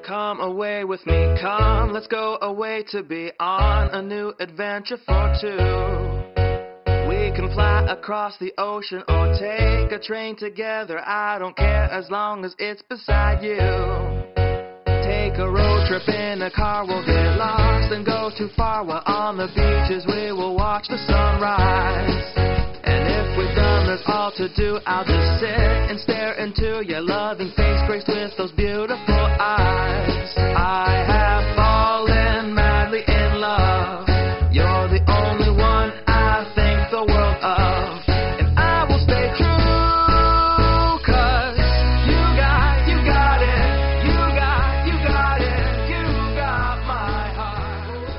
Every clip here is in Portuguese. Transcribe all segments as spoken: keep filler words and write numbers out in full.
Come away with me, come, let's go away to be on a new adventure for two. We can fly across the ocean or take a train together. I don't care as long as it's beside you. Take a road trip in a car, we'll get lost and go too far. While on the beaches we will watch the sunrise. And if we've done this all to do, I'll just sit and stare into your loving face, graced with those beautiful eyes. I have fallen madly in love. You're the only one I think the world of. And I will stay true, cause you got, you got it. You got, you got it. You got my heart.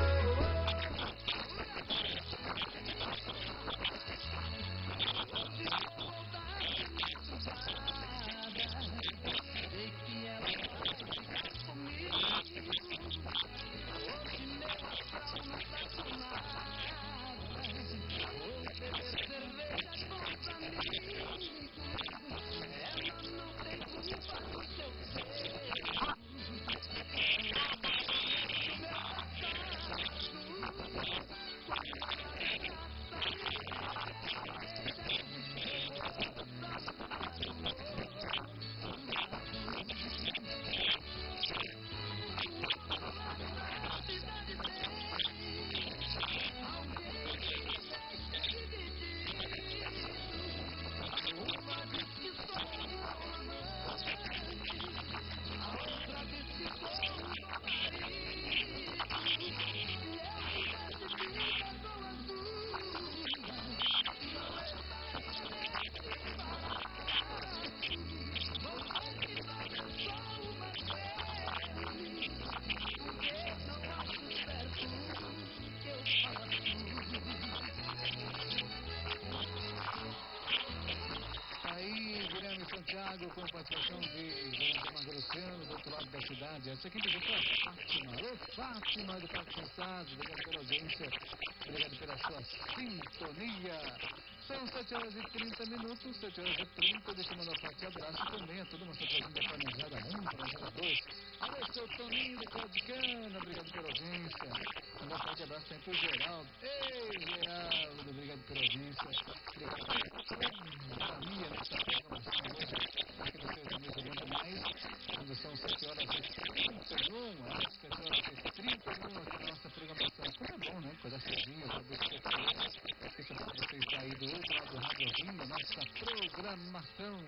Santiago, com participação de Magrociano, do outro lado da cidade. Essa aqui pediu para Fátima. Alô, Fátima, do Parque Sensado. Obrigado pela audiência, obrigado pela sua sintonia. São sete horas e trinta minutos, sete horas e trinta. Deixa eu mandar um forte abraço também a toda uma centralzinha da Planejada um, Planejada dois. Alô, seu Toninho do Caldo de Cana, obrigado pela audiência. Mandar um forte abraço também pro Geraldo. Ei, Geraldo, obrigado pela audiência. Obrigado pela companhia nessa programação hoje. Aqui no seu Camisa Banda Mais, quando são sete horas e trinta e um, sete horas e trinta e um aqui na nossa programação. Como é bom, né? Coisa cedinha, saber que sete horas. Deixa pra você estar aí do outro lado do radiozinho, nossa programação.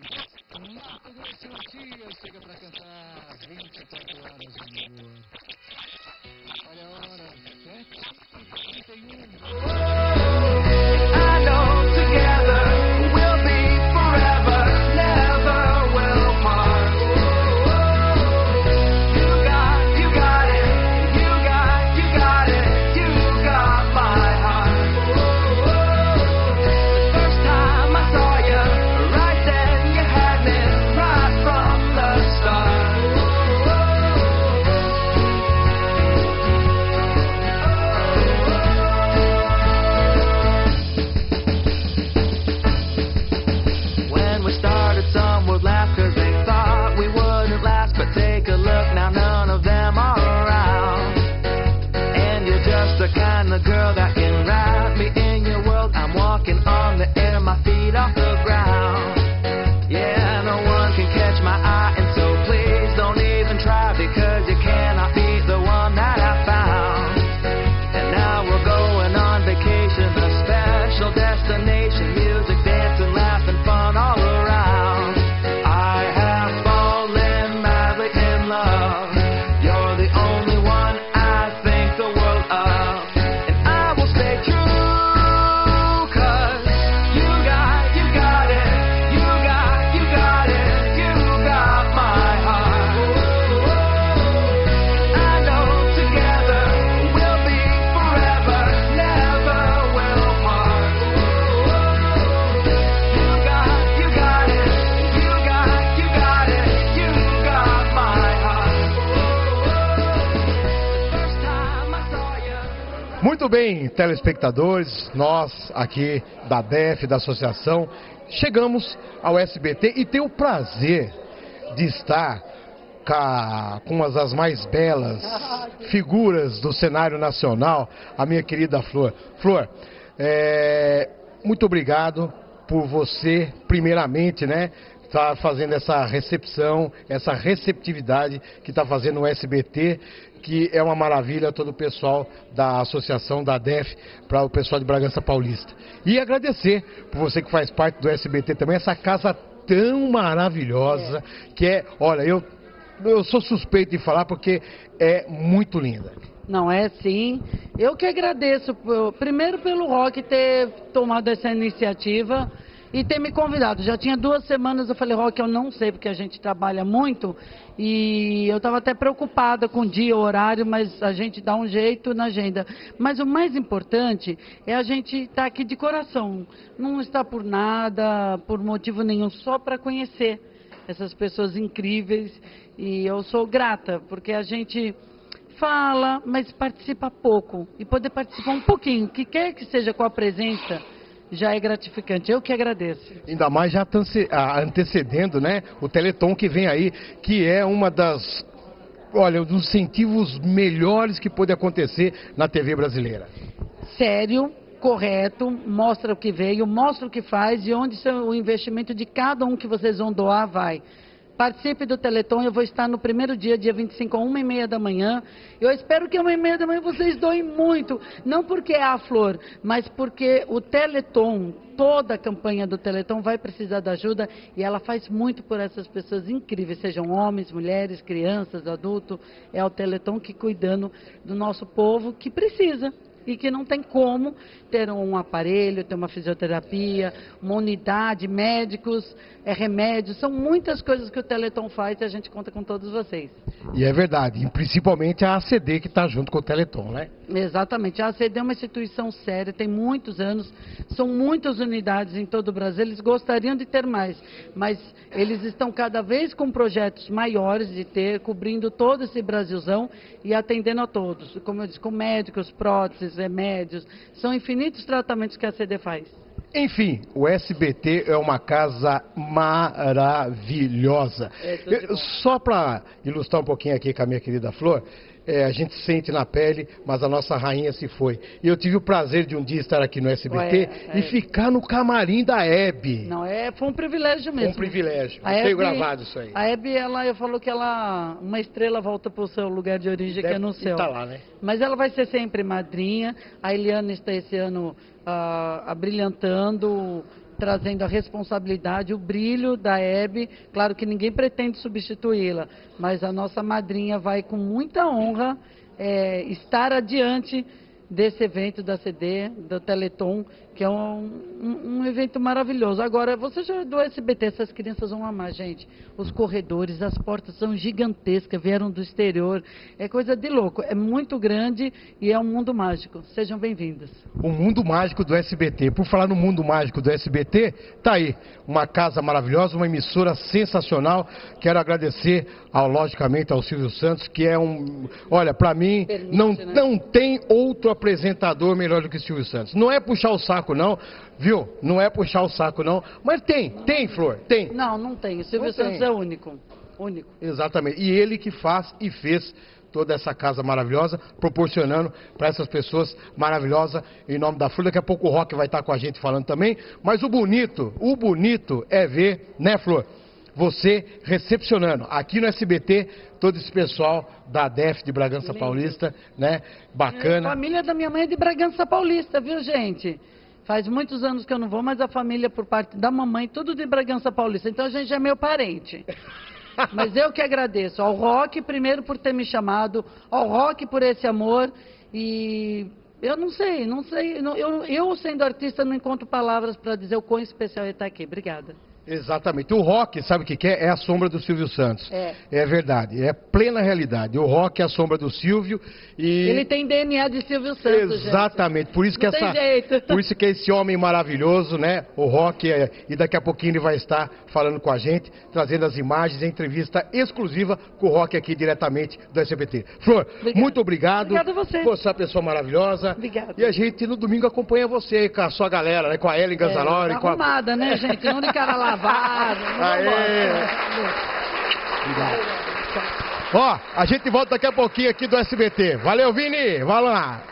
Mato Grosso Matias chega pra cantar vinte e quatro horas de amor. Olha a hora, sete e trinta e um. I know together we'll be forever, never will part. You got, you got it, you got, you got it, you got my heart. The first time I saw you, right then you had me, right from the start. When we started, some would laugh cause they thought we wouldn't last. But take a look now, none of them are around. And you're just the kind of girl that can wrap me in your world. I'm walking on the air, my feet off the ground. Yeah, no one can catch my eye, and so please don't even try, because you cannot be the one that I found. And now we're going on vacation, a special destination, music, dancing, laughing, fun all around. I have fallen madly in love. You're the only one I think the world of. And I will stay true, cause you got, you got it, you got, you got it, you got my heart. I know together we'll be forever, never will part. You got, you got it, you got, you got it, you got my heart. The first time I saw you. Muito bem, telespectadores, nós aqui da D E F, da associação, chegamos ao S B T e tenho o prazer de estar com uma das mais belas figuras do cenário nacional, a minha querida Flor. Flor, é, muito obrigado por você, primeiramente, né, tá fazendo essa recepção, essa receptividade que está fazendo o S B T, que é uma maravilha, todo o pessoal da associação, da D E F, para o pessoal de Bragança Paulista. E agradecer por você que faz parte do S B T também, essa casa tão maravilhosa, é. que é, olha, eu, eu sou suspeito de falar porque é muito linda. Não é sim. Eu que agradeço, primeiro pelo Rock ter tomado essa iniciativa e ter me convidado. Já tinha duas semanas, eu falei, Rock, eu não sei, porque a gente trabalha muito, e eu estava até preocupada com o dia, o horário, mas a gente dá um jeito na agenda. Mas o mais importante é a gente estar aqui de coração, não está por nada, por motivo nenhum, só para conhecer essas pessoas incríveis, e eu sou grata, porque a gente fala, mas participa pouco, e poder participar um pouquinho, que quer que seja com a presença, já é gratificante. Eu que agradeço. Ainda mais já antecedendo, né, o Teleton que vem aí, que é uma das, olha, um dos incentivos melhores que pode acontecer na T V brasileira. Sério, correto, mostra o que veio, mostra o que faz e onde o investimento de cada um que vocês vão doar vai. Participe do Teleton, eu vou estar no primeiro dia, dia vinte e cinco, a uma e meia da manhã. Eu espero que a uma e meia da manhã vocês doem muito, não porque é a Flor, mas porque o Teleton, toda a campanha do Teleton vai precisar da ajuda e ela faz muito por essas pessoas incríveis, sejam homens, mulheres, crianças, adultos. É o Teleton que cuidando do nosso povo que precisa. E que não tem como ter um aparelho, ter uma fisioterapia, uma unidade, médicos, é, remédios, são muitas coisas que o Teleton faz e a gente conta com todos vocês. E é verdade, e principalmente a A C D que está junto com o Teleton, né? Exatamente, a A C D é uma instituição séria, tem muitos anos, são muitas unidades em todo o Brasil, eles gostariam de ter mais, mas eles estão cada vez com projetos maiores de ter, cobrindo todo esse Brasilzão e atendendo a todos, como eu disse, com médicos, próteses, remédios, são infinitos tratamentos que a A C D faz. Enfim, o S B T é uma casa maravilhosa. É, Eu, só para ilustrar um pouquinho aqui com a minha querida Flor, é, a gente sente na pele, mas a nossa rainha se foi. E eu tive o prazer de um dia estar aqui no S B T é, é. e ficar no camarim da Hebe. Não, é, foi um privilégio mesmo. Foi um privilégio. Eu tenho gravado isso aí. A Hebe, ela, eu falou que ela, uma estrela volta para o seu lugar de origem, Deve, que é no céu. Tá lá, né? Mas ela vai ser sempre madrinha. A Eliana está esse ano ah, abrilhantando, trazendo a responsabilidade, o brilho da Hebe. Claro que ninguém pretende substituí-la, mas a nossa madrinha vai com muita honra é, estar adiante desse evento da C D, do Teleton, que é um, um, um evento maravilhoso. Agora, você já é do S B T, essas crianças vão amar, gente. Os corredores, as portas são gigantescas, vieram do exterior, é coisa de louco, é muito grande e é um mundo mágico. Sejam bem-vindos. O mundo mágico do S B T. Por falar no mundo mágico do S B T, tá aí, uma casa maravilhosa, uma emissora sensacional. Quero agradecer, ao, logicamente, ao Silvio Santos, que é um... Olha, para mim, Permite, não, né? não tem outro apresentador melhor do que o Silvio Santos. Não é puxar o saco, não, viu? Não é puxar o saco, não. Mas tem, tem, Flor, tem. Não, não tem. O Silvio não Santos tem. É único. Único. Exatamente. E ele que faz e fez toda essa casa maravilhosa, proporcionando para essas pessoas maravilhosas, em nome da Flor. Daqui a pouco o Rock vai estar com a gente falando também. Mas o bonito, o bonito é ver, né, Flor? Você recepcionando aqui no S B T todo esse pessoal da D E F de Bragança Lindo. Paulista, né? Bacana. A família da minha mãe é de Bragança Paulista, viu, gente? Faz muitos anos que eu não vou, mas a família por parte da mamãe, tudo de Bragança Paulista. Então a gente é meu parente. Mas eu que agradeço ao Rock, primeiro por ter me chamado, ao Rock por esse amor e... Eu não sei, não sei, eu, eu sendo artista não encontro palavras para dizer o quão especial é estar aqui. Obrigada. Exatamente. O Rock, sabe o que que é? É a sombra do Silvio Santos. É. É verdade. É plena realidade. O Rock é a sombra do Silvio e... Ele tem D N A de Silvio Santos, Exatamente. Gente. Por isso que Não essa... tem jeito. Por isso que é esse homem maravilhoso, né? O Rock, é... e daqui a pouquinho ele vai estar falando com a gente, trazendo as imagens, a entrevista exclusiva com o Rock aqui diretamente do S B T. Flor, Obrigada. muito obrigado. Obrigada a você. Você é uma pessoa maravilhosa. Obrigada. E a gente no domingo acompanha você com a sua galera, né? Com a Ellen Ganzalori. É, tá arrumada, a... né, gente? Não de cara lá. Lavado. Aê! Obrigado. Ó, a gente volta daqui a pouquinho aqui do S B T. Valeu, Vini. Vai lá.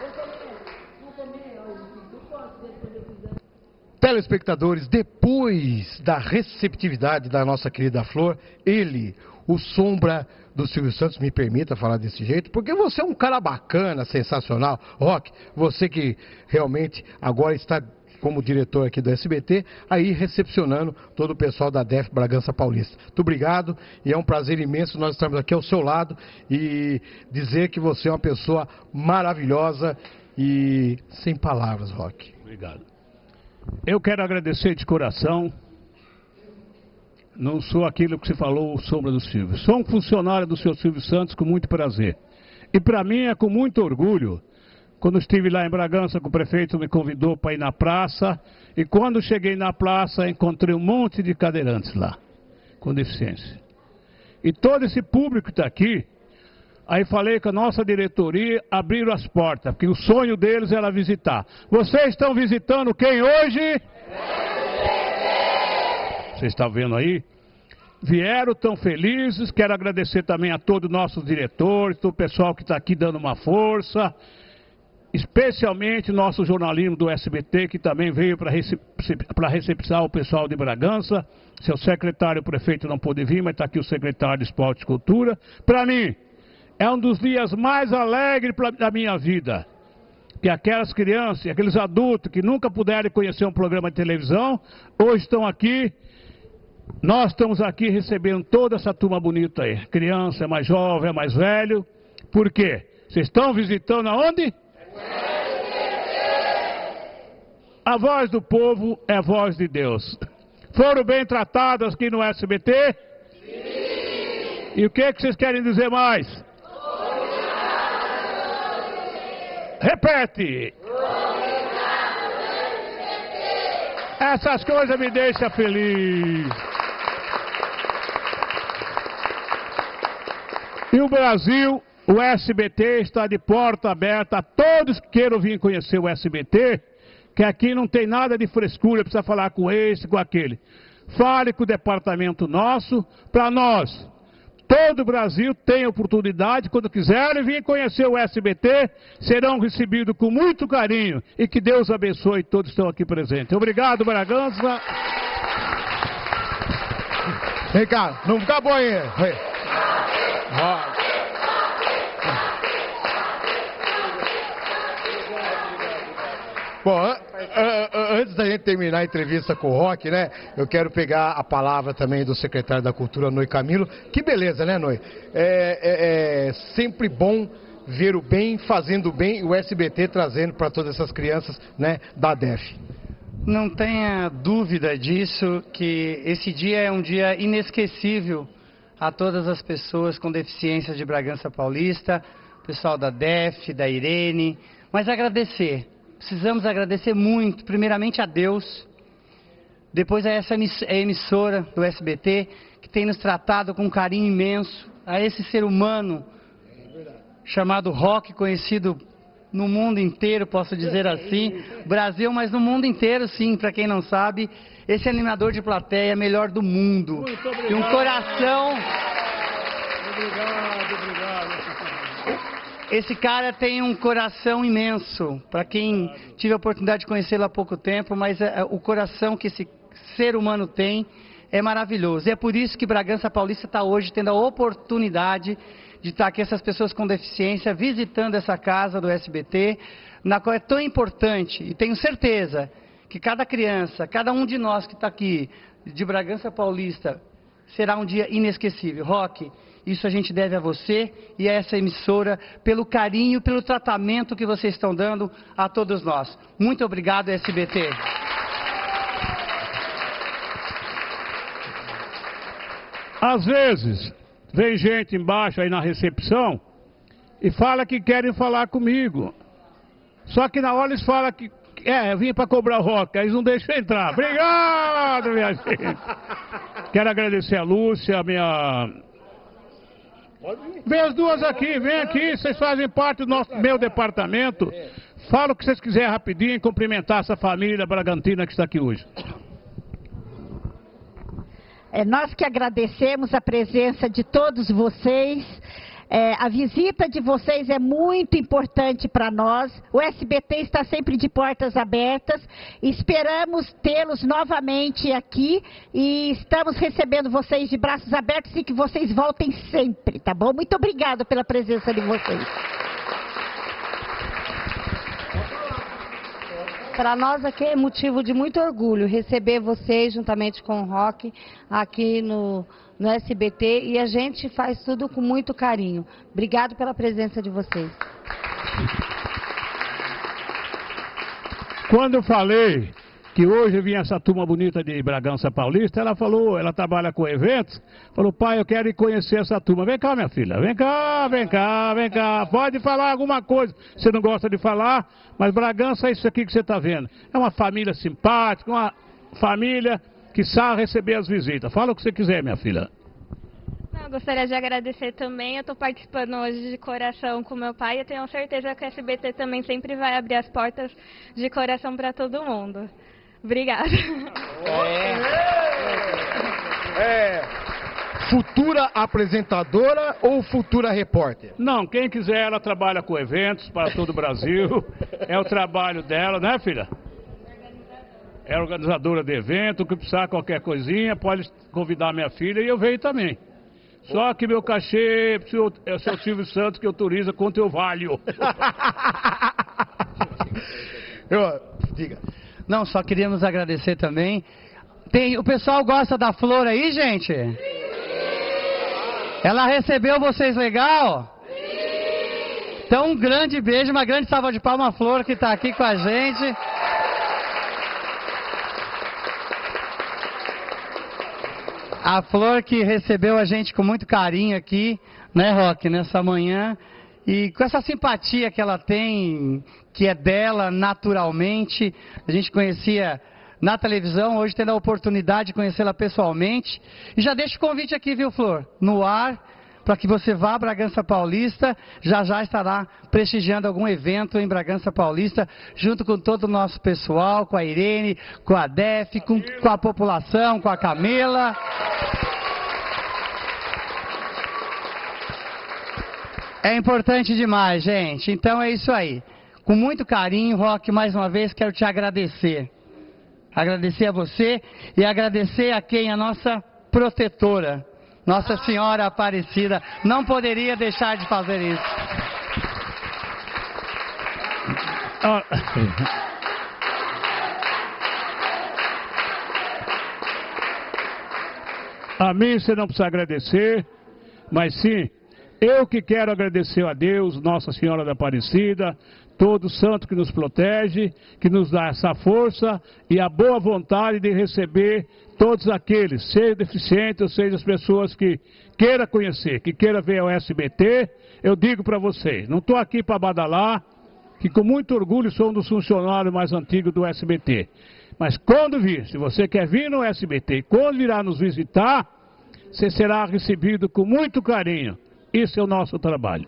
Telespectadores, depois da receptividade da nossa querida Flor, ele, o sombra do Silvio Santos, me permita falar desse jeito, porque você é um cara bacana, sensacional. Rock, você que realmente agora está como diretor aqui do S B T, aí recepcionando todo o pessoal da D E F Bragança Paulista. Muito obrigado e é um prazer imenso nós estarmos aqui ao seu lado e dizer que você é uma pessoa maravilhosa e sem palavras, Rock. Obrigado. Eu quero agradecer de coração. Não sou aquilo que você falou, sombra do Silvio. Sou um funcionário do seu Silvio Santos com muito prazer. E para mim é com muito orgulho. Quando estive lá em Bragança, que o prefeito me convidou para ir na praça. E quando cheguei na praça, encontrei um monte de cadeirantes lá, com deficiência. E todo esse público que está aqui, aí falei com a nossa diretoria, abriram as portas, porque o sonho deles era visitar. Vocês estão visitando quem hoje? Vocês estão vendo aí? Vieram tão felizes, quero agradecer também a todos os nossos diretores, todo o pessoal que está aqui dando uma força, especialmente nosso jornalismo do S B T, que também veio para recep recepcionar o pessoal de Bragança. Seu secretário, o prefeito não pôde vir, mas está aqui o secretário de Esporte e Cultura. Para mim, é um dos dias mais alegres pra, da minha vida. Que aquelas crianças, aqueles adultos que nunca puderam conhecer um programa de televisão, hoje estão aqui. Nós estamos aqui recebendo toda essa turma bonita aí. Criança, é mais jovem, é mais velho. Por quê? Vocês estão visitando aonde? A voz do povo é a voz de Deus. Foram bem tratadas aqui no S B T? Sim. E o que, que vocês querem dizer mais? Repete! Essas coisas me deixam feliz. E o Brasil, o S B T está de porta aberta a todos que queiram vir conhecer o S B T, que aqui não tem nada de frescura, precisa falar com esse, com aquele. Fale com o departamento nosso, para nós. Todo o Brasil tem oportunidade, quando quiserem vir conhecer o S B T, serão recebidos com muito carinho. E que Deus abençoe todos que estão aqui presentes. Obrigado, Bragança. Vem cá, não fica bom aí. Bom, antes da gente terminar a entrevista com o Rock, né? Eu quero pegar a palavra também do secretário da Cultura, Noy Camilo. Que beleza, né, Noy? É, é, é sempre bom ver o bem fazendo o bem e o S B T trazendo para todas essas crianças, né, da D E F. Não tenha dúvida disso, que esse dia é um dia inesquecível a todas as pessoas com deficiências de Bragança Paulista, o pessoal da D E F, da Irene, mas agradecer. Precisamos agradecer muito, primeiramente a Deus, depois a essa emissora do S B T, que tem nos tratado com um carinho imenso, a esse ser humano chamado Rock, conhecido no mundo inteiro, posso dizer assim, Brasil, mas no mundo inteiro, sim, para quem não sabe, esse animador de plateia é melhor do mundo, e um coração... Obrigado, obrigado. Esse cara tem um coração imenso, para quem tive a oportunidade de conhecê-lo há pouco tempo, mas é, o coração que esse ser humano tem é maravilhoso. E é por isso que Bragança Paulista está hoje tendo a oportunidade de estar aqui, essas pessoas com deficiência, visitando essa casa do S B T, na qual é tão importante, e tenho certeza que cada criança, cada um de nós que está aqui, de Bragança Paulista, será um dia inesquecível. Rock, isso a gente deve a você e a essa emissora pelo carinho, pelo tratamento que vocês estão dando a todos nós. Muito obrigado, S B T. Às vezes, vem gente embaixo aí na recepção e fala que querem falar comigo. Só que na hora eles falam que é, eu vim para cobrar o Rock, aí eles não deixam entrar. Obrigado, minha gente. Quero agradecer a Lúcia, a minha... Vem as duas aqui, vem aqui, vocês fazem parte do nosso, meu departamento. Fala o que vocês quiserem rapidinho, cumprimentar essa família bragantina que está aqui hoje. É, nós que agradecemos a presença de todos vocês. É, a visita de vocês é muito importante para nós. O S B T está sempre de portas abertas. Esperamos tê-los novamente aqui e estamos recebendo vocês de braços abertos e que vocês voltem sempre, tá bom? Muito obrigada pela presença de vocês. Para nós aqui é motivo de muito orgulho receber vocês juntamente com o Rock aqui no, no S B T e a gente faz tudo com muito carinho. Obrigado pela presença de vocês. Quando eu falei que hoje vinha essa turma bonita de Bragança Paulista, ela falou, ela trabalha com eventos, falou, pai, eu quero ir conhecer essa turma. Vem cá, minha filha, vem cá, vem cá, vem cá, pode falar alguma coisa. Você não gosta de falar, mas Bragança é isso aqui que você está vendo. É uma família simpática, uma família que sabe receber as visitas. Fala o que você quiser, minha filha. Eu gostaria de agradecer também, eu estou participando hoje de coração com meu pai e tenho certeza que o S B T também sempre vai abrir as portas de coração para todo mundo. Obrigada. É. É. Futura apresentadora ou futura repórter? Não, quem quiser, ela trabalha com eventos para todo o Brasil. É o trabalho dela, né, filha? É organizadora de evento, que precisar qualquer coisinha, pode convidar minha filha e eu venho também. Só que meu cachê é o seu Silvio Santos que autoriza quanto eu valho. eu, diga. Não, só queríamos agradecer também. Tem, o pessoal gosta da Flor aí, gente? Ela recebeu vocês legal? Então um grande beijo, uma grande salva de palmas, Flor, que está aqui com a gente. A Flor que recebeu a gente com muito carinho aqui, né, Rock, nessa manhã. E com essa simpatia que ela tem, que é dela naturalmente, a gente conhecia na televisão, hoje tendo a oportunidade de conhecê-la pessoalmente. E já deixo o convite aqui, viu, Flor, no ar, para que você vá a Bragança Paulista, já já estará prestigiando algum evento em Bragança Paulista, junto com todo o nosso pessoal, com a Irene, com a Def, com, com a população, com a Camila. É importante demais, gente. Então é isso aí. Com muito carinho, Rock, mais uma vez quero te agradecer. Agradecer a você e agradecer a quem? A nossa protetora, Nossa Senhora Aparecida. Não poderia deixar de fazer isso. A mim você não precisa agradecer, mas sim, eu que quero agradecer a Deus, Nossa Senhora da Aparecida, todo santo que nos protege, que nos dá essa força e a boa vontade de receber todos aqueles, seja deficientes ou seja as pessoas que queiram conhecer, que queiram ver o S B T. Eu digo para vocês, não estou aqui para badalar, que com muito orgulho sou um dos funcionários mais antigos do S B T. Mas quando vir, se você quer vir no S B T e quando virá nos visitar, você será recebido com muito carinho. Isso é o nosso trabalho.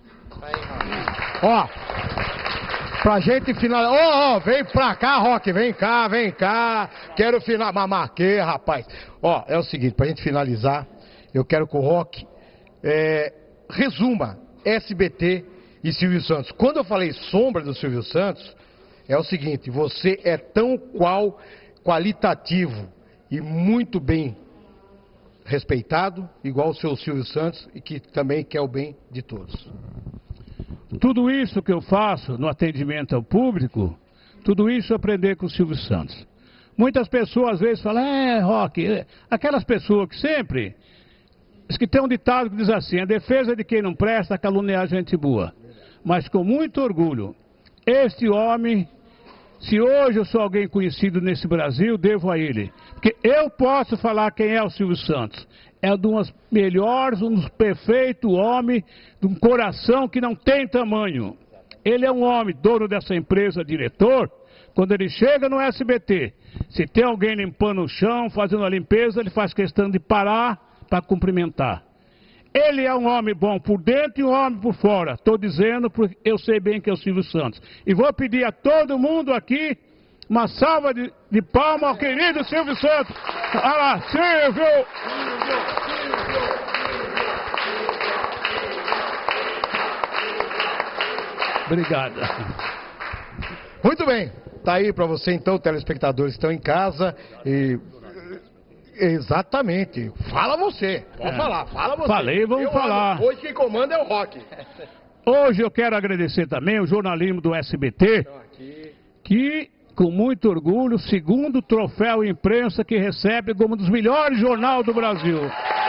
Ó, pra gente finalizar. Ó, oh, oh, vem pra cá, Rock, vem cá, vem cá. Quero finalizar. Mamarquê, rapaz. Ó, é o seguinte, pra gente finalizar, eu quero que o Rock é, resuma S B T e Silvio Santos. Quando eu falei sombra do Silvio Santos, é o seguinte, você é tão qual qualitativo e muito bem respeitado, igual o seu Silvio Santos, e que também quer o bem de todos. Tudo isso que eu faço no atendimento ao público, tudo isso eu aprendi com o Silvio Santos. Muitas pessoas às vezes falam, é, Rock, aquelas pessoas que sempre, que tem um ditado que diz assim, a defesa de quem não presta, a caluniar gente boa. Mas com muito orgulho, este homem, se hoje eu sou alguém conhecido nesse Brasil, devo a ele. Porque eu posso falar quem é o Silvio Santos. É um dos melhores, um dos perfeitos homens, de um coração que não tem tamanho. Ele é um homem, dono dessa empresa, diretor. Quando ele chega no S B T, se tem alguém limpando o chão, fazendo a limpeza, ele faz questão de parar para cumprimentar. Ele é um homem bom por dentro e um homem por fora. Estou dizendo porque eu sei bem que é o Silvio Santos. E vou pedir a todo mundo aqui Uma salva de, de palmas ao querido Silvio Santos. Olha lá, Silvio! Obrigado. Muito bem. Tá aí para você então, telespectadores que estão em casa e... Exatamente. Fala você. Pode é. falar, fala você. Falei, vamos eu falar. Amo. Hoje quem comanda é o Rock. Hoje eu quero agradecer também o jornalismo do S B T, que, com muito orgulho, o segundo troféu imprensa que recebe como um dos melhores jornais do Brasil.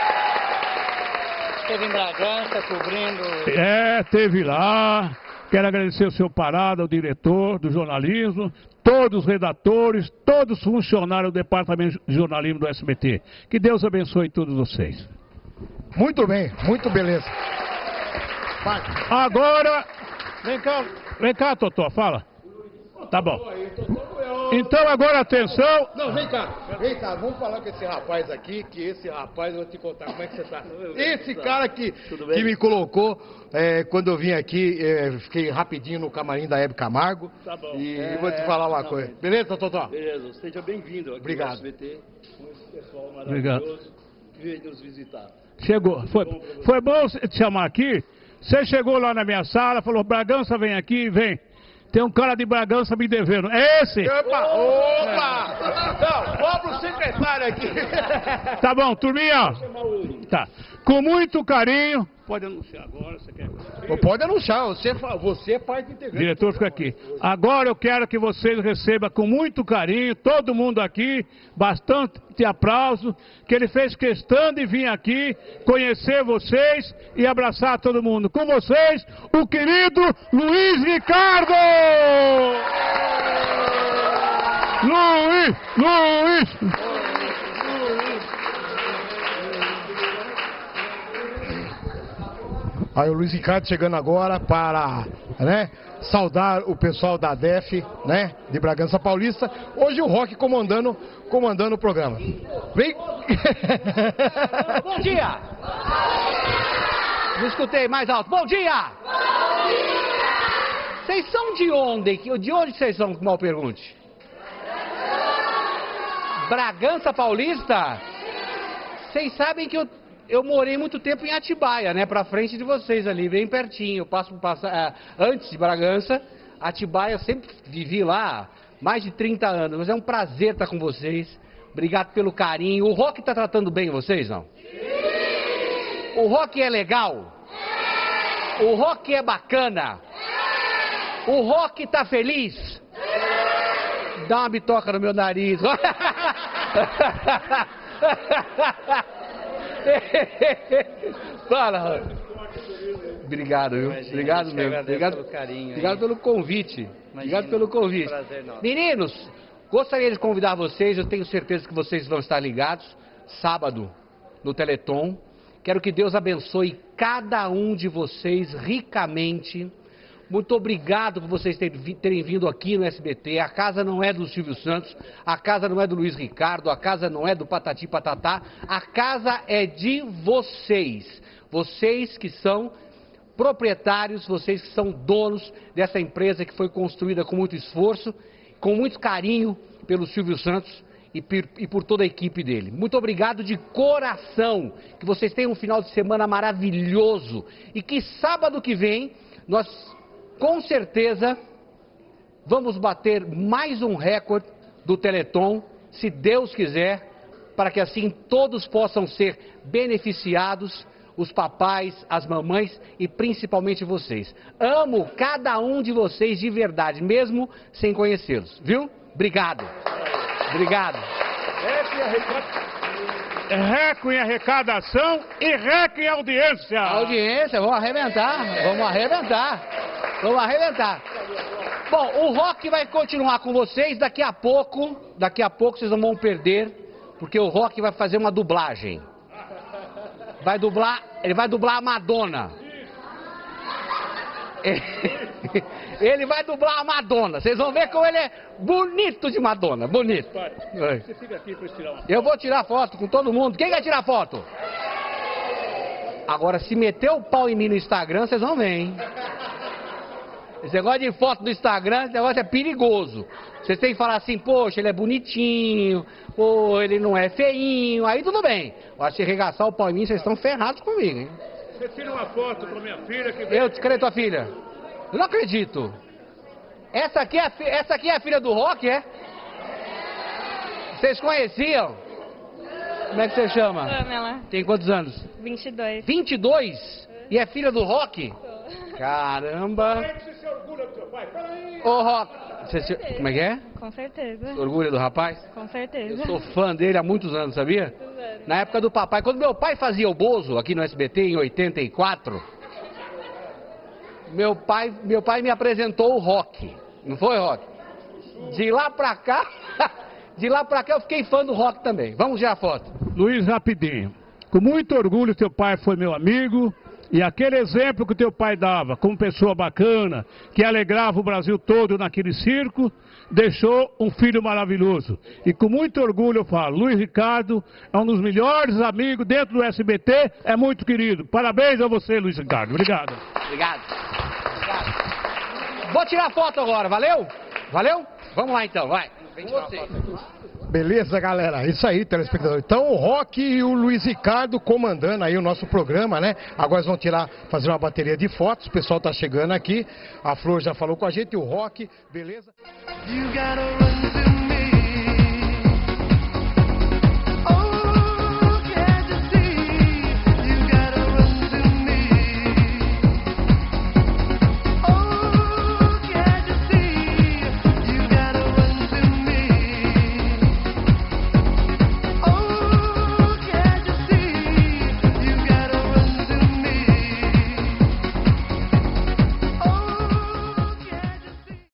Esteve em Bragança cobrindo... É, teve lá. Quero agradecer o seu Parada, o diretor do jornalismo, todos os redatores, todos os funcionários do Departamento de Jornalismo do S B T. Que Deus abençoe todos vocês. Muito bem, muito beleza. Vai. Agora, vem cá, vem cá, Totó, fala. Tá bom. Então agora atenção. Não, vem cá, vem cá, vamos falar com esse rapaz aqui, que esse rapaz, eu vou te contar como é que você tá. Esse cara que, que me colocou, é, quando eu vim aqui, é, fiquei rapidinho no camarim da Hebe Camargo. Tá bom. E é, vou te falar uma não, coisa. Beleza, Totó? Beleza, seja bem-vindo aqui Obrigado. ao S B T, com esse pessoal maravilhoso. Obrigado. Que veio nos visitar. Chegou, foi, foi bom te chamar aqui. Você chegou lá na minha sala, falou, Bragança, vem aqui, vem. Tem um cara de Bragança me devendo. É esse? Opa! Opa! Não, vamos pro secretário aqui. Tá bom, turminha. Tá. Com muito carinho. Pode anunciar agora, você quer? Pode anunciar, você, você é parte integrante. Diretor, fica aqui. Agora eu quero que vocês recebam com muito carinho, todo mundo aqui, bastante aplauso, que ele fez questão de vir aqui, conhecer vocês e abraçar todo mundo. Com vocês, o querido Luiz Ricardo! Luiz! Luiz! Aí o Luiz Ricardo chegando agora para, né, saudar o pessoal da D E F, né, de Bragança Paulista. Hoje o Rock comandando, comandando o programa. Vem! Bom dia! Não escutei mais alto. Bom dia! Bom dia! Vocês são de onde? De onde vocês são, mal pergunte? Bragança Paulista? Vocês sabem que eu Eu morei muito tempo em Atibaia, né? Pra frente de vocês ali, bem pertinho. Eu passo, passo uh, antes de Bragança, Atibaia, eu sempre vivi lá, mais de trinta anos. Mas é um prazer estar com vocês. Obrigado pelo carinho. O Rock tá tratando bem vocês, não? Sim. O Rock é legal? Sim. O Rock é bacana? Sim. O Rock tá feliz? Sim. Dá uma bitoca no meu nariz. Fala, Rock. Obrigado, viu? Imagina, obrigado mesmo. Obrigado pelo carinho. Obrigado aí. pelo convite. Imagina, obrigado pelo convite. Prazer, Meninos, gostaria de convidar vocês, eu tenho certeza que vocês vão estar ligados, sábado, no Teleton. Quero que Deus abençoe cada um de vocês ricamente. Muito obrigado por vocês terem vindo aqui no S B T. A casa não é do Silvio Santos, a casa não é do Luiz Ricardo, a casa não é do Patati Patatá, a casa é de vocês. Vocês que são proprietários, vocês que são donos dessa empresa que foi construída com muito esforço, com muito carinho pelo Silvio Santos e por, e por toda a equipe dele. Muito obrigado de coração, que vocês tenham um final de semana maravilhoso e que sábado que vem nós, com certeza, vamos bater mais um recorde do Teleton, se Deus quiser, para que assim todos possam ser beneficiados, os papais, as mamães e principalmente vocês. Amo cada um de vocês de verdade, mesmo sem conhecê-los, viu? Obrigado. Obrigado. Reco em arrecadação e reco em audiência. Audiência, vamos arrebentar, vamos arrebentar, vamos arrebentar. Bom, o Rock vai continuar com vocês daqui a pouco, daqui a pouco vocês não vão perder, porque o Rock vai fazer uma dublagem. Vai dublar, ele vai dublar a Madonna. Ele vai dublar a Madonna. Vocês vão ver como ele é bonito de Madonna. Bonito. Pai, você fica aqui para tirar uma foto. Eu vou tirar foto com todo mundo. Quem vai tirar foto? Agora, se meter o pau em mim no Instagram, vocês vão ver, hein? Esse negócio de foto no Instagram, esse negócio é perigoso. Vocês têm que falar assim, poxa, ele é bonitinho, pô, ele não é feinho, aí tudo bem. Agora, se arregaçar o pau em mim, vocês estão ferrados comigo, hein? Você tira uma foto com minha filha que... Eu, cadê tua filha? Eu não acredito. Essa aqui, é a, fi- essa aqui é a filha do Rock, é? Vocês conheciam? Como é que você chama? Pamela, Tem quantos anos? vinte e dois. vinte e dois? E é filha do Rock? Caramba. Você se orgulha do seu pai? Peraí. Ô, Rock. Você se... Como é que é? Com certeza. Orgulho do rapaz? Com certeza. Eu sou fã dele há muitos anos, sabia? Na época do papai. Quando meu pai fazia o Bozo aqui no S B T em oitenta e quatro, meu pai, meu pai me apresentou o Rock. Não foi, Rock? De lá pra cá, de lá pra cá eu fiquei fã do Rock também. Vamos ver a foto. Luiz, rapidinho. Com muito orgulho, teu pai foi meu amigo. E aquele exemplo que teu pai dava, como pessoa bacana, que alegrava o Brasil todo naquele circo, deixou um filho maravilhoso. E com muito orgulho eu falo, Luiz Ricardo é um dos melhores amigos dentro do S B T, é muito querido. Parabéns a você, Luiz Ricardo. Obrigado. Obrigado. Obrigado. Vou tirar foto agora, valeu? Valeu? Vamos lá então, vai. Vem tirar uma foto aqui. Beleza, galera? Isso aí, telespectador. Então, o Rock e o Luiz Ricardo comandando aí o nosso programa, né? Agora eles vão tirar, fazer uma bateria de fotos. O pessoal tá chegando aqui. A Flor já falou com a gente, o Rock, beleza? You gotta run to